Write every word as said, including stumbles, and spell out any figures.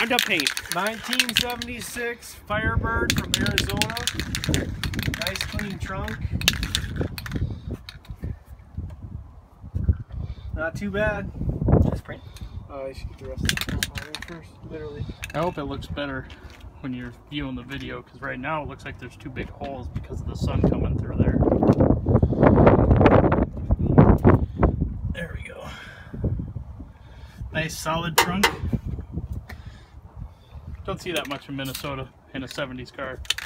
Ground up paint. nineteen seventy-six Firebird from Arizona. Nice clean trunk. Not too bad. Just print. Uh, I should get the rest of the first, literally. I hope it looks better when you're viewing the video, because right now it looks like there's two big holes because of the sun coming through there. There we go. Nice solid trunk. Don't see that much in Minnesota in a seventies car.